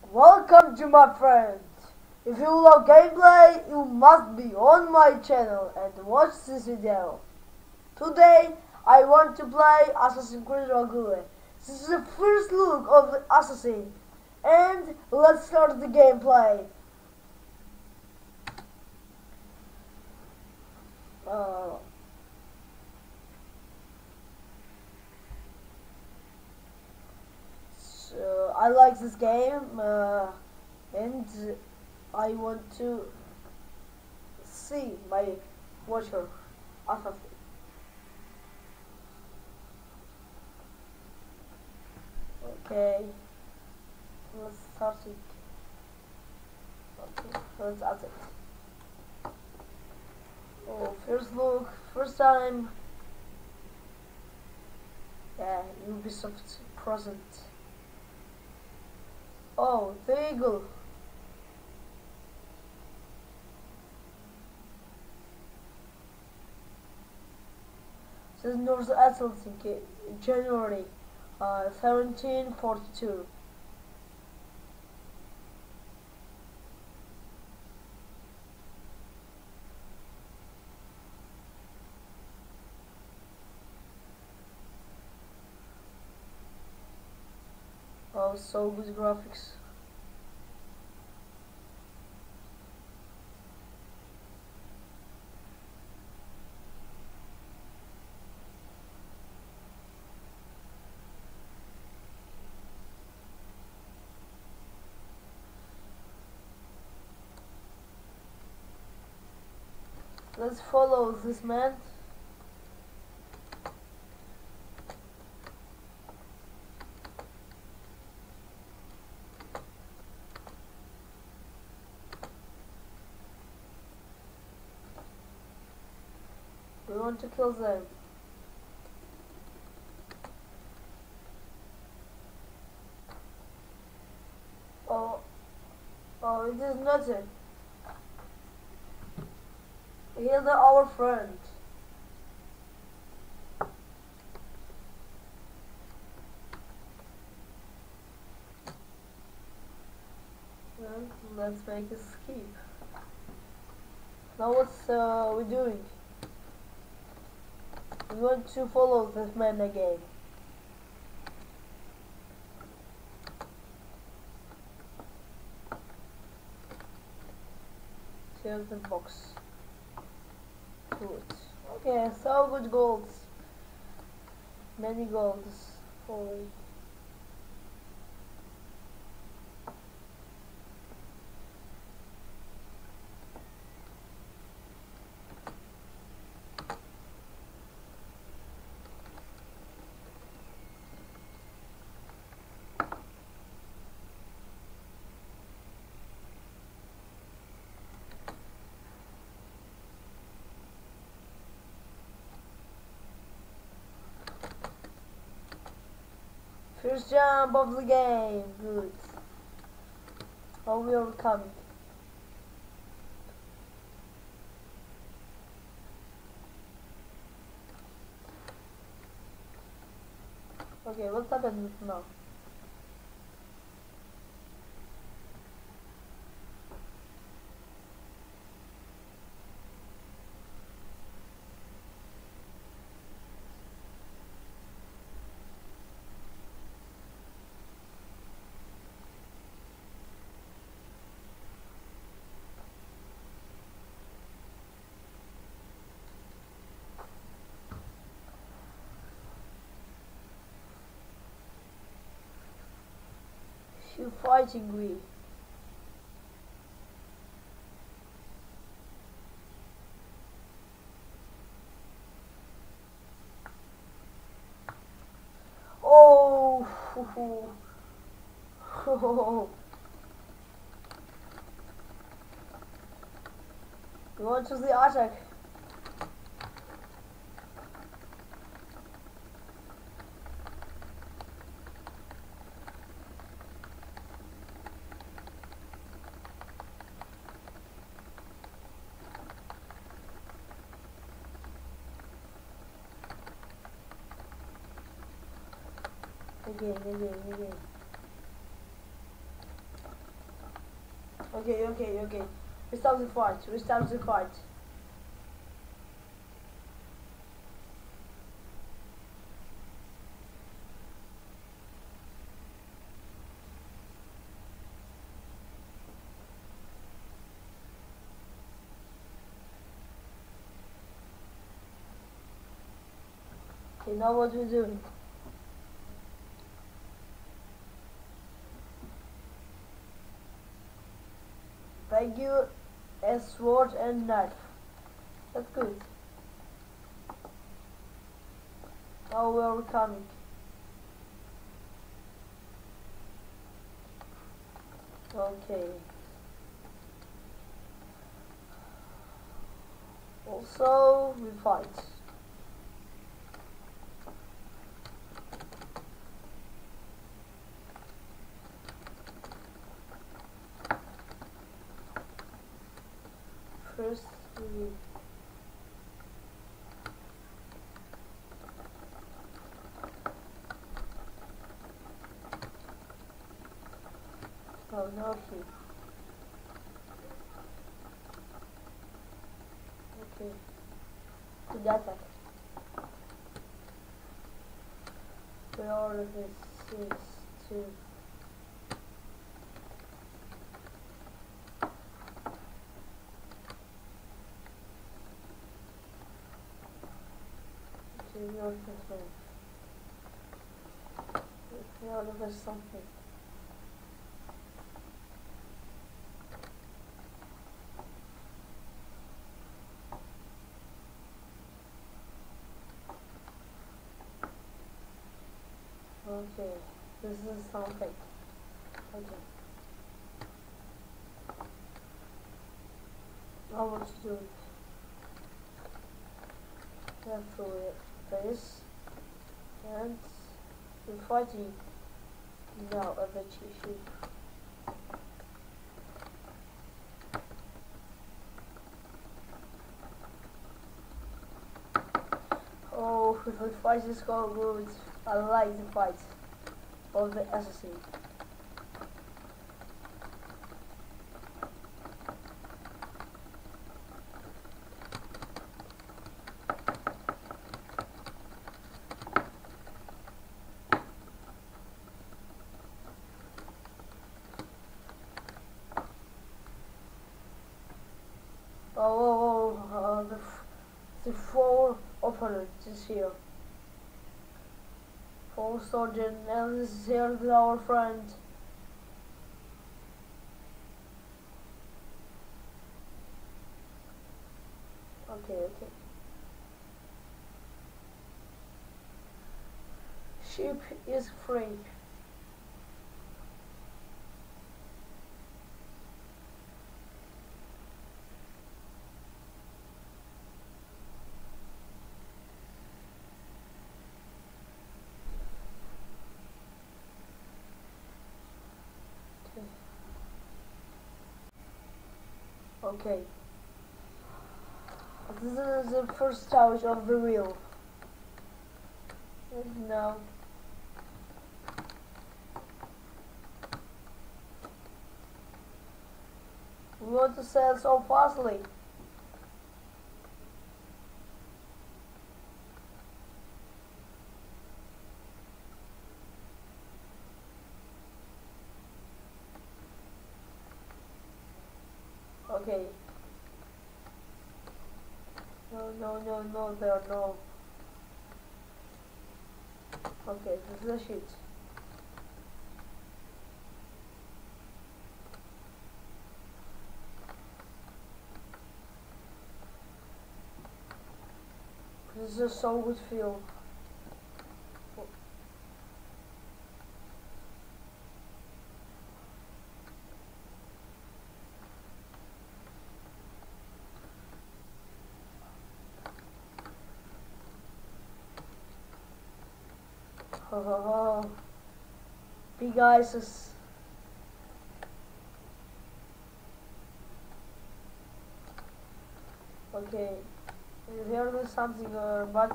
Welcome to my friend. If you love gameplay, you must be on my channel and watch this video. Today, I want to play Assassin's Creed Valhalla. This is the first look of the Assassin. And let's start the gameplay. So I like this game and I want to see my watcher assassin. Okay, let's start it. Okay, let's add it. Oh, first look, first time. Yeah, Ubisoft present. Oh, the eagle. This is North Atlantic, January 1742. Oh, so good graphics. Let's follow this man. We want to kill them. Oh, it is nothing. He's our friend. Well, let's make a skip. Now what's we doing? We want to follow this man again. Here's the box. Good. Okay, so good golds. Many golds. Holy. First jump of the game. Good. Oh, we are coming. Okay, what's happened now? You fighting we? Oh, you want to the attack? Again. Okay. Restart the fight. Restart the fight. Okay, now what we're doing. Thank you, a sword and knife. That's good. Now we are coming. Okay. Also, we fight. First, we oh no, he. Okay. Good attack. Priority is to your control. Priority something. Okay, this is something. Okay. Now what to do? Carefully this and we're fighting now a bit issue. Oh, the fight is so good. I like the fight of the assassin. The four opponents is here. Four soldiers and this is here with our friend. Okay. Ship is free. Okay. This is the first stage of the wheel. And now we want to sell so fastly. Okay. No, there are no. Okay, this is a shit. This is a so good feel. Big ISIS. Okay, here is something, but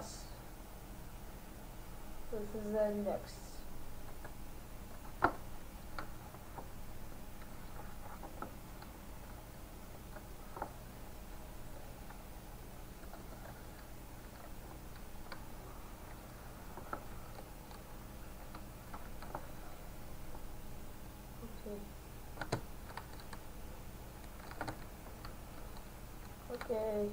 this is the next. Okay.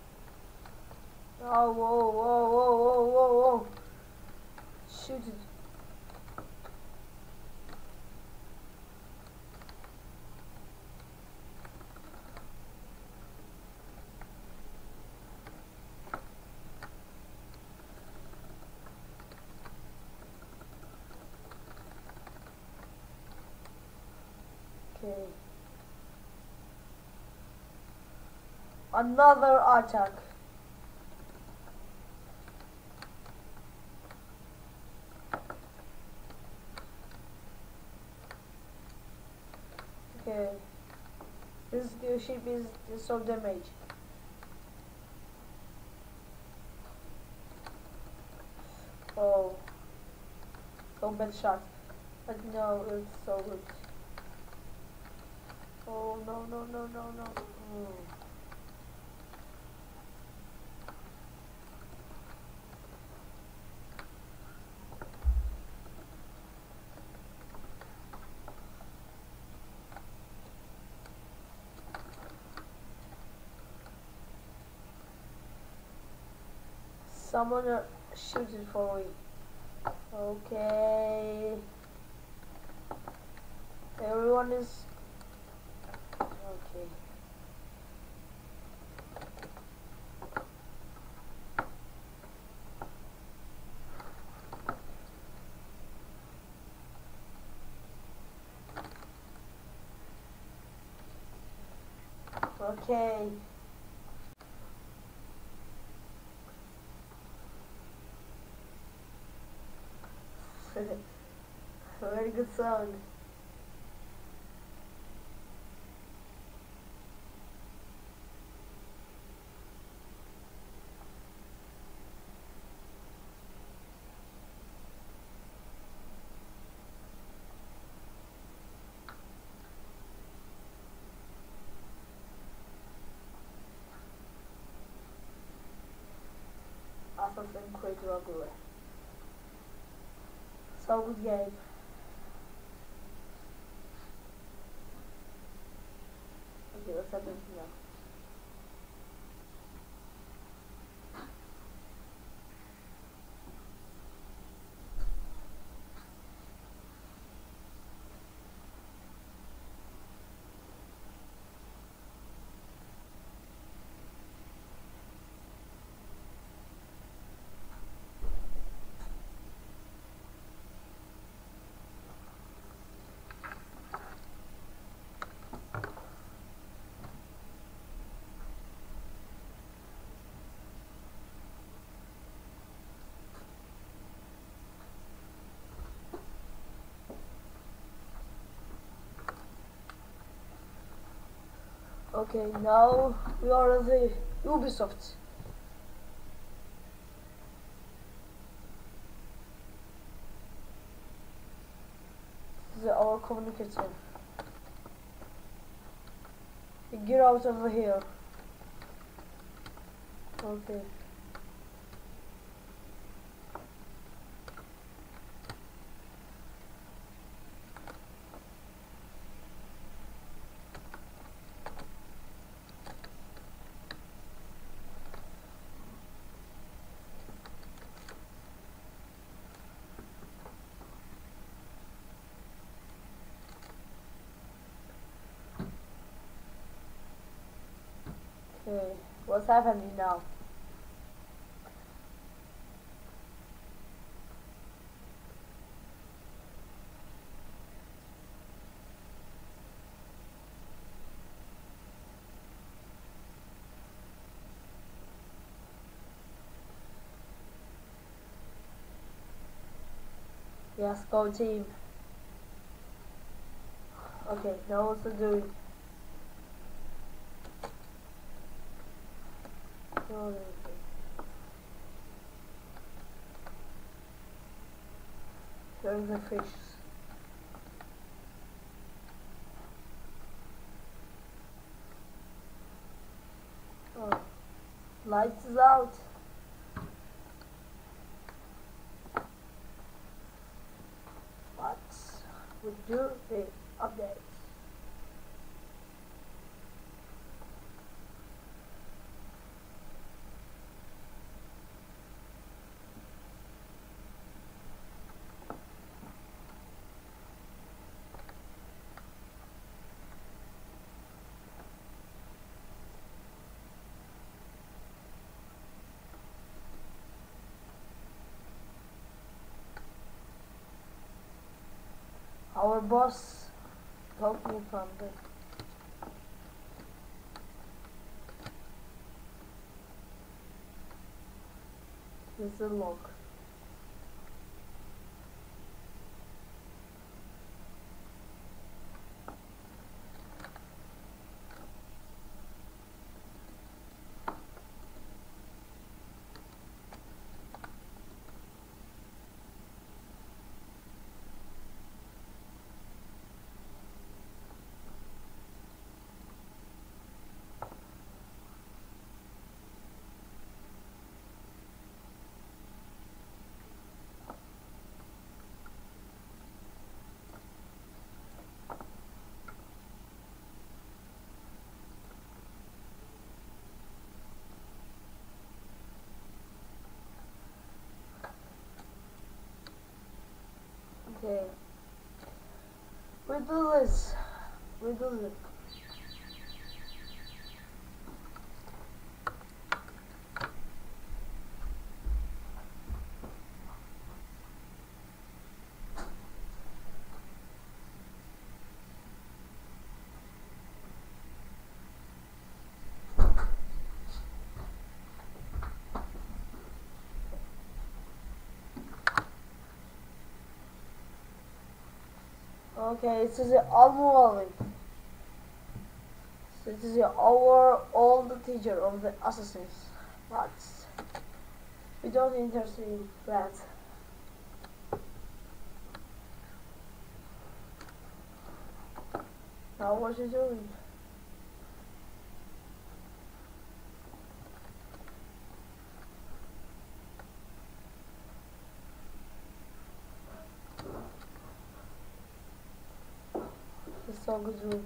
Oh, whoa, whoa, whoa, whoa, whoa, whoa. Shoot it. Okay. Another attack. Okay. This ship is so damaged. Oh. So bad shot. But no, it's so good. Oh no no no no no. Someone shoot it for me. Okay. Everyone is okay. Okay. Very good song. Assassin's Creed Rogue. So good game. Okay, what's happening now? Okay, now we are at the Ubisoft. This is our communicator. Get out of here. Okay. Okay, what's happening now? Yes, go team. Okay, now what's to do? Oh, there's the fish. Oh, lights is out. What would do the updates? Our boss helped me from it. This is a lock. Okay. We do this. We do this. Okay, this is Al-Muwalli. This is our old teacher of the assassins. But we don't interest in that. Now what you doing? It's so good room.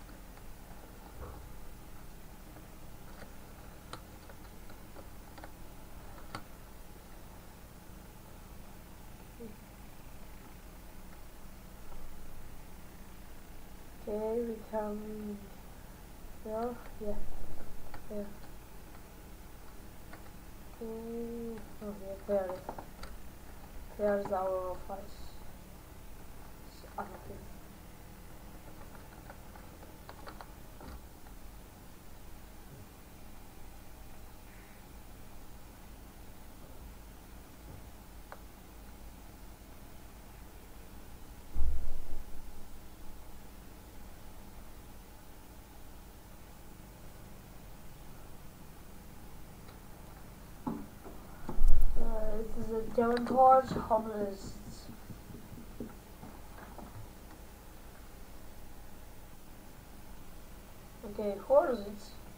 Okay, we come here. Yeah. Yeah. Oh yeah, there it is. There is our office. Okay. This is a German port, homeless. Okay, who is it?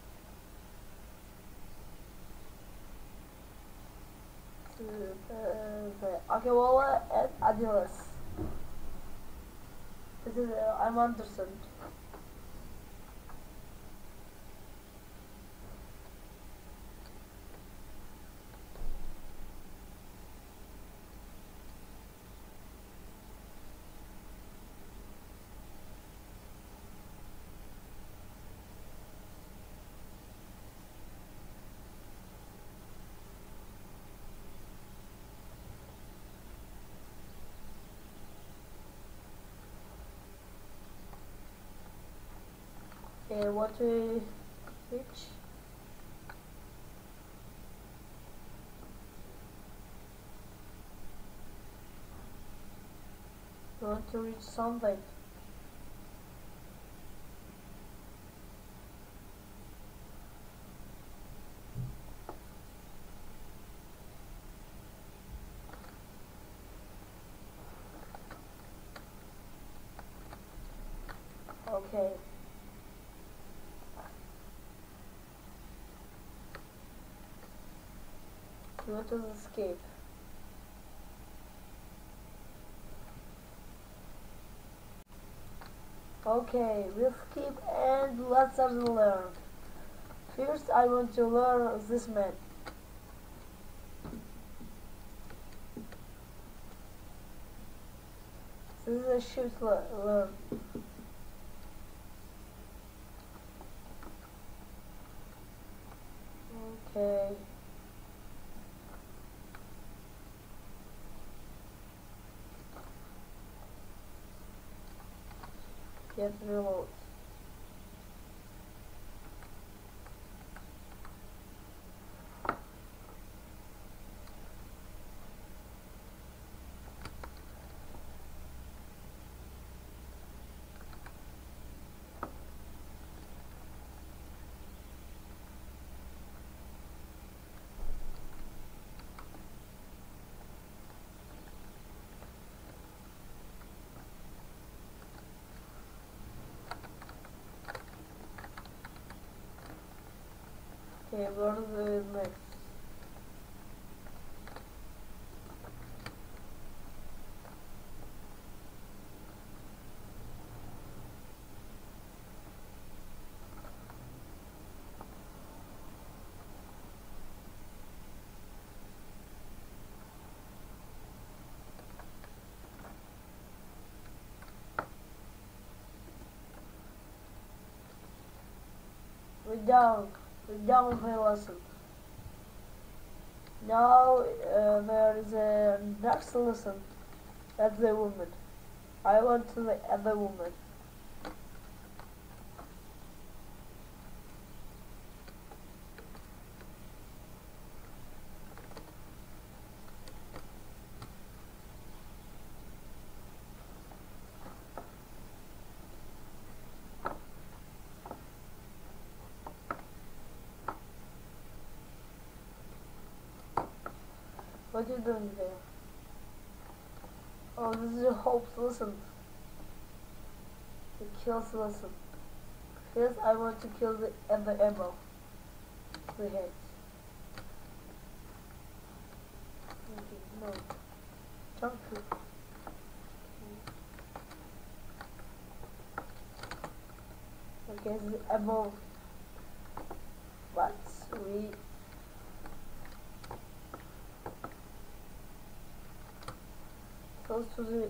Akewala and Adilas. This is I'm Anderson. Okay, what to reach? You want to reach something. Okay. Let us escape. Okay, we'll skip and let's start to learn. First, I want to learn this man. This is a shoot learn. Okay. Get reload. Okay, go to the next. We're done with the lesson. Now there is a next lesson. That's the woman. I want to the other woman. What are you doing there? Oh, this is Hope's lesson. The kills lesson. Yes, I want to kill the ammo. The head. Okay, no. Jump to. Okay, the ammo. But we close to the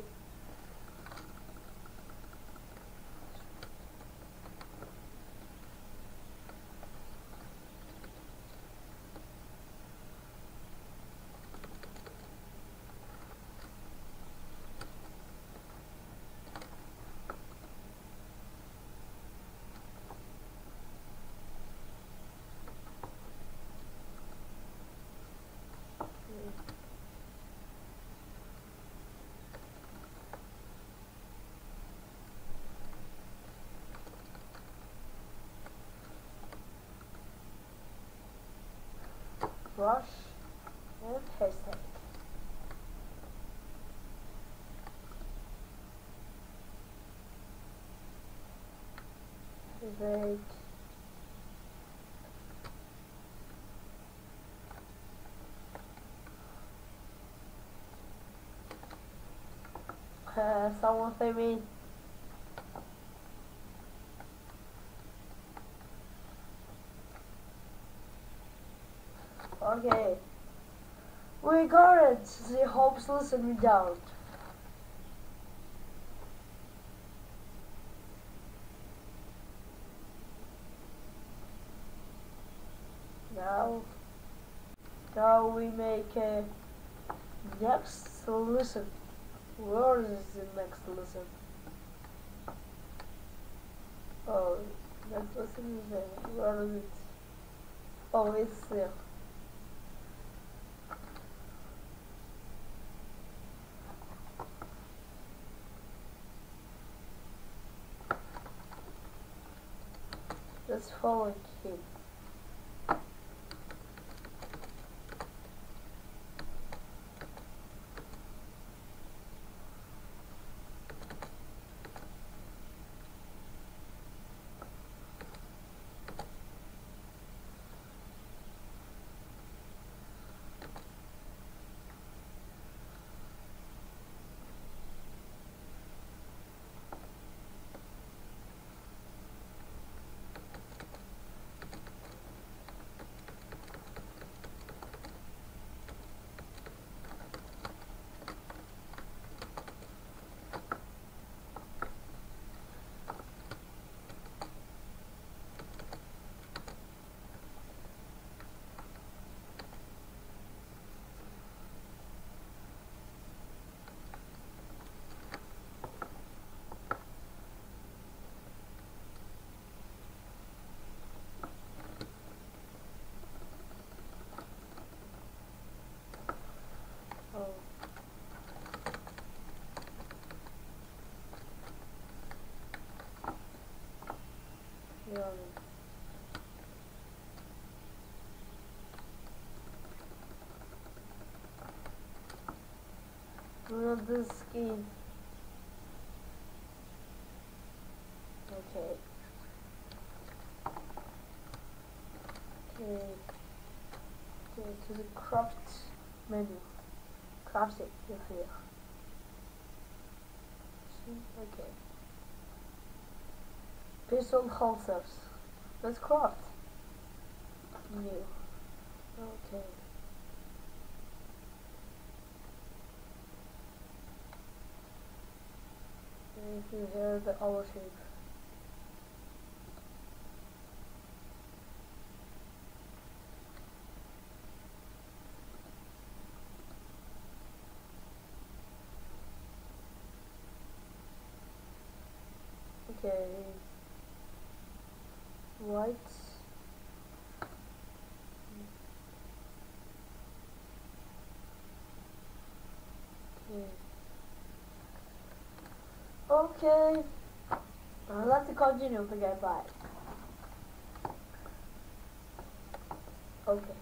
brush and hashtag. Right. Someone say me. Okay. We got it. The Hope's lesson without. Now we make a next lesson. Where is the next lesson? Oh, next lesson is there. Where is it? Oh, it's there. Let's follow him. Not the skin. Okay. Okay. Okay, to the craft menu. Craft it here. Okay. Pistol holsters. Let's craft. New. Okay. If you hear the owl shape. Okay. Right. Okay. Let's continue the gameplay. Okay.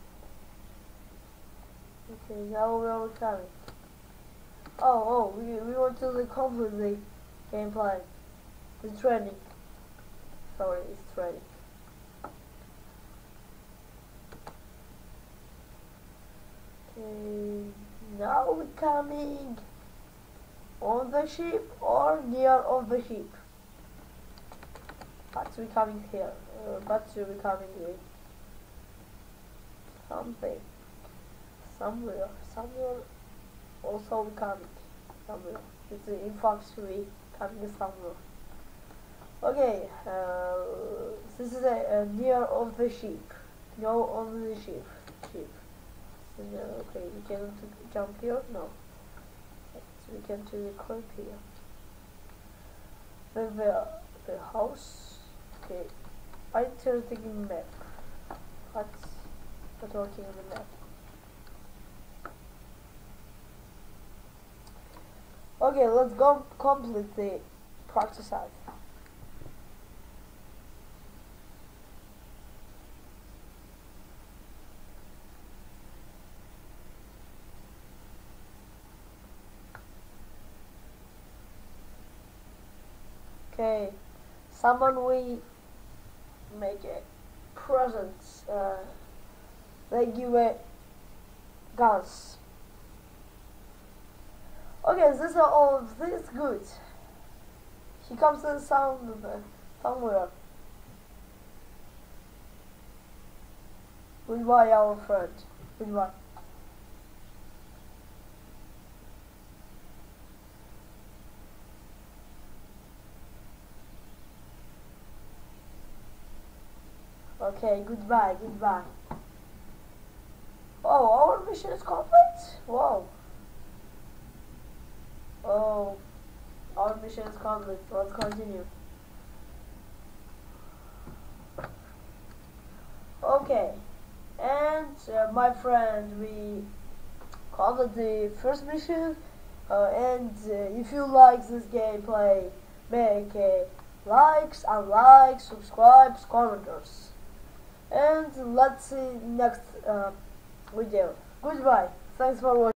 Okay, now we're coming. We want to complete the gameplay. It's training. Sorry, it's training. Okay, now we're coming on the ship or near of the ship. But we're coming here. But we're coming with something. Somewhere. Also we're coming. Somewhere. It's in fact we coming somewhere. Okay, this is a near of the ship. No, on the ship. So, okay, we can jump here? No. So we can do the clip here. Then the house. Okay, I enter the map. What's working on the map? Okay, let's go complete the practice side. Okay, someone will make a present. They give a guns. Okay, this is all. This is good. He comes in somewhere. Goodbye, our friend. Goodbye. Okay, goodbye. Oh, our mission is complete? Wow. Oh, our mission is complete. Let's continue. Okay, and my friend, we covered the first mission. And if you like this gameplay, make likes, unlikes, subscribes, commenters. And let's see next video. Goodbye. Thanks for watching.